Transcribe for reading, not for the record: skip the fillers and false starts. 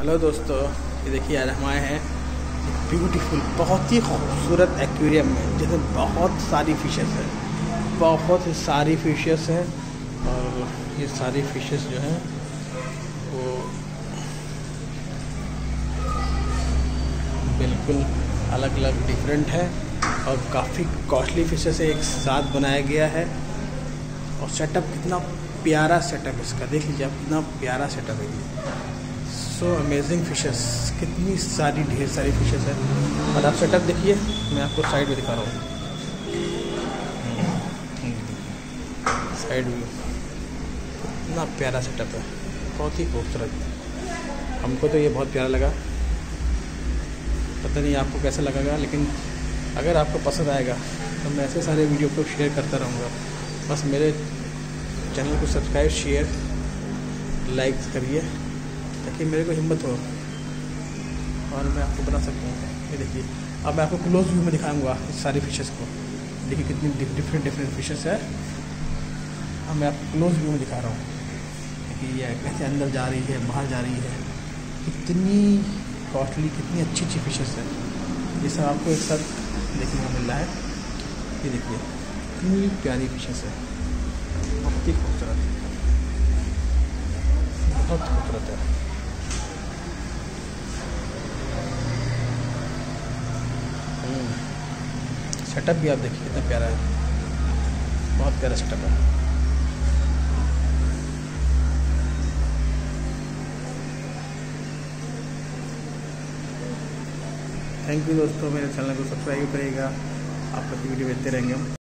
Hello दोस्तों, ये देखिए आज हम आए हैं ब्यूटीफुल बहुत ही खूबसूरत एक्वेरियम में जिसमें बहुत सारी फिशेस हैं, बहुत सारी फिशेस हैं। और ये सारी फिशेस जो हैं वो बिल्कुल अलग अलग डिफरेंट है और काफ़ी कॉस्टली फिशेस एक साथ बनाया गया है। और सेटअप कितना प्यारा सेटअप है इसका, देख लीजिए आप, कितना प्यारा सेटअप है ये। सो अमेजिंग फिशेस, कितनी सारी ढेर सारी फिशेस है। और आप सेटअप देखिए, मैं आपको साइड में दिखा रहा हूँ, साइड व्यू, कितना प्यारा सेटअप है, बहुत ही खूबसूरत। हमको तो ये बहुत प्यारा लगा, पता नहीं आपको कैसा लगेगा, लेकिन अगर आपको पसंद आएगा तो मैं ऐसे सारे वीडियो को शेयर करता रहूँगा। बस मेरे चैनल को सब्सक्राइब, शेयर, लाइक करिए ताकि मेरे को हिम्मत हो और मैं आपको बना सकूँ। ये देखिए, अब मैं आपको क्लोज व्यू में दिखाऊंगा इस सारी फिशेस को। देखिए कितनी डिफरेंट फिशेस है। अब मैं आपको क्लोज व्यू में दिखा रहा हूँ। देखिए ये कैसे अंदर जा रही है, बाहर जा रही है, कितनी कॉस्टली, कितनी अच्छी अच्छी फिशेस है। ये सब आपको एक साथ देखने को मिल रहा है। ये देखिए कितनी प्यारी फिशेस है, बहुत ही खूबसूरत, बहुत खूबसूरत है। सेटअप भी आप देखिए कितना प्यारा है, बहुत प्यारा सेटअप है। थैंक यू दोस्तों, मेरे चैनल को सब्सक्राइब करिएगा, आप प्रति वीडियो देखते रहेंगे हम।